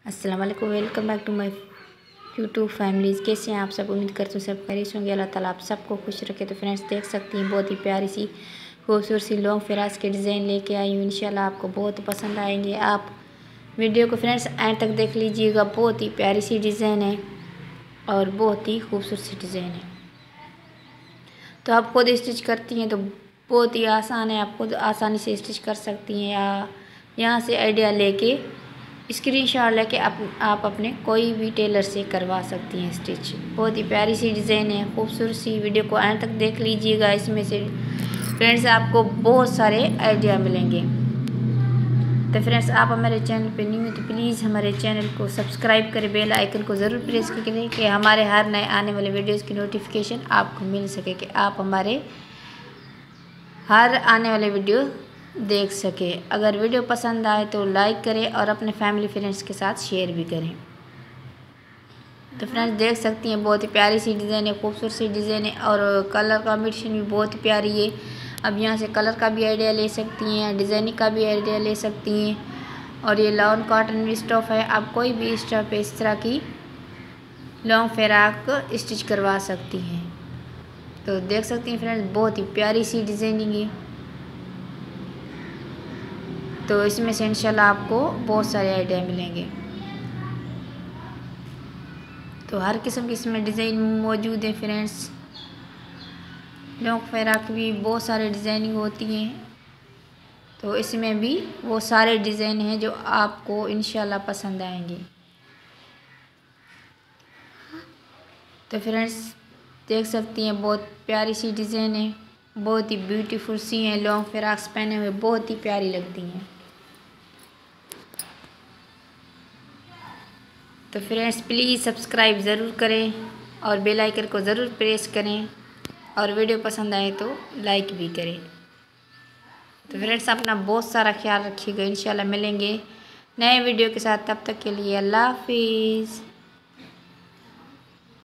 अस्सलाम वालेकुम, welcome back to my YouTube families. कैसे हैं आप सब? उम्मीद करते हैं सब खैरियत होंगे। अल्लाह ताला आप सबको खुश रखे। तो फ्रेंड्स देख सकती हैं बहुत ही प्यारी सी खूबसूरत सी लॉन्ग फ्राक के डिज़ाइन लेके आई हूँ। इंशाल्लाह आपको बहुत पसंद आएंगे। आप वीडियो को फ्रेंड्स एंड तक देख लीजिएगा। बहुत ही प्यारी सी डिज़ाइन है और बहुत ही खूबसूरत सी डिज़ाइन है। तो आप खुद स्टिच करती हैं तो बहुत ही आसान है, आप खुद आसानी से स्टिच कर सकती हैं या यहाँ से आइडिया लेके स्क्रीनशॉट लेके आप अपने कोई भी टेलर से करवा सकती हैं स्टिच। बहुत ही प्यारी सी डिज़ाइन है, खूबसूरत सी। वीडियो को एंड तक देख लीजिएगा। इसमें से फ्रेंड्स आपको बहुत सारे आइडिया मिलेंगे। तो फ्रेंड्स आप हमारे चैनल पे न्यू हैं तो प्लीज़ हमारे चैनल को सब्सक्राइब करें, बेल आइकन को ज़रूर प्रेस करें कि हमारे हर नए आने वाले वीडियोज़ की नोटिफिकेशन आपको मिल सके, कि आप हमारे हर आने वाले वीडियो देख सके। अगर वीडियो पसंद आए तो लाइक करें और अपने फैमिली फ्रेंड्स के साथ शेयर भी करें। तो फ्रेंड्स देख सकती हैं बहुत ही प्यारी सी डिज़ाइन है, खूबसूरत सी डिज़ाइन है और कलर कॉम्बिनेशन भी बहुत ही प्यारी है। अब यहाँ से कलर का भी आइडिया ले सकती हैं, डिज़ाइनिंग का भी आइडिया ले सकती हैं। और ये लॉन्ग कॉटन स्टफ है, आप कोई भी स्टफ पे इस तरह की लॉन्ग फ्राक स्टिच करवा सकती हैं। तो देख सकती हैं फ्रेंड्स बहुत ही प्यारी सी डिज़ाइनिंग है। तो इसमें से इंशाल्लाह आपको बहुत सारे आइडिया मिलेंगे। तो हर किस्म की इसमें डिज़ाइन मौजूद है फ्रेंड्स। लॉन्ग फ्राक भी बहुत सारे डिज़ाइनिंग होती हैं, तो इसमें भी वो सारे डिज़ाइन हैं जो आपको इंशाल्लाह पसंद आएंगे। तो फ्रेंड्स देख सकती हैं बहुत प्यारी सी डिज़ाइन है, बहुत ही ब्यूटीफुल सी हैं। लॉन्ग फ्राक्स पहने हुए बहुत ही प्यारी लगती हैं। तो फ्रेंड्स प्लीज़ सब्सक्राइब ज़रूर करें और बेल आइकन को ज़रूर प्रेस करें और वीडियो पसंद आए तो लाइक भी करें। तो फ्रेंड्स अपना बहुत सारा ख्याल रखिएगा। इंशाल्लाह मिलेंगे नए वीडियो के साथ, तब तक के लिए अल्लाह हाफिज़।